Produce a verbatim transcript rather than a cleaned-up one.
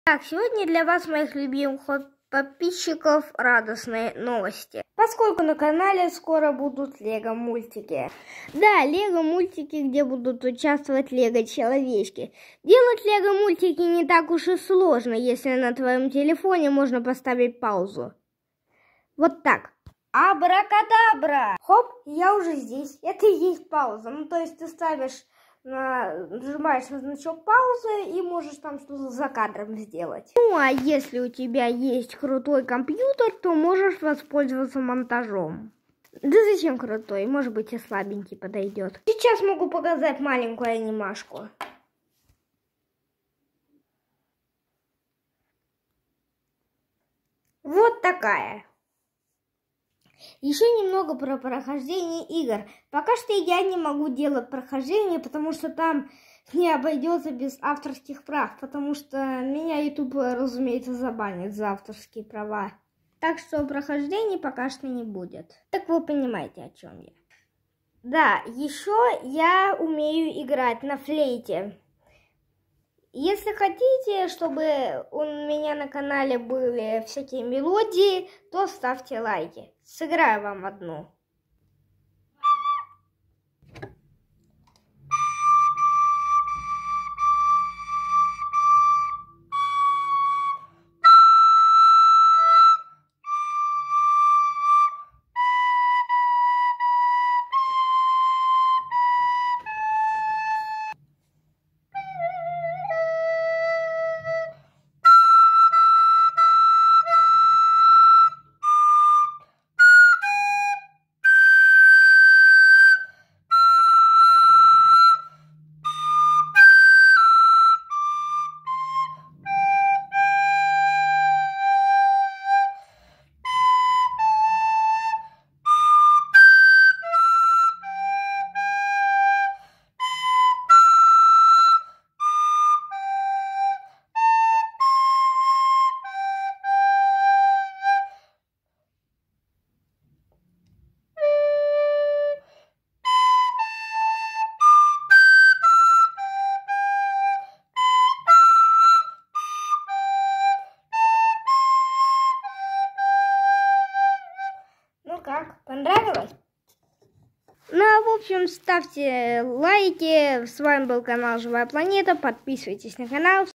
Так, сегодня для вас, моих любимых подписчиков, радостные новости. Поскольку на канале скоро будут лего мультики. Да, лего мультики, где будут участвовать лего человечки. Делать лего мультики не так уж и сложно, если на твоем телефоне можно поставить паузу. Вот так. Абракадабра! Хоп, я уже здесь. Это и есть пауза. Ну, то есть ты ставишь, на, нажимаешь на значок паузы и можешь там что-то за кадром сделать. Ну, а если у тебя есть крутой компьютер, то можешь воспользоваться монтажом. Да зачем крутой? Может быть, и слабенький подойдет. Сейчас могу показать маленькую анимашку. Вот такая. Еще немного про прохождение игр. Пока что я не могу делать прохождение, потому что там не обойдется без авторских прав, потому что меня YouTube, разумеется, забанит за авторские права. Так что прохождений пока что не будет. Так вы понимаете, о чем я. Да, еще я умею играть на флейте. Если хотите, чтобы у меня на канале были всякие мелодии, то ставьте лайки. Сыграю вам одну. Как? Понравилось? Ну, а в общем, ставьте лайки. С вами был канал Живая Планета. Подписывайтесь на канал.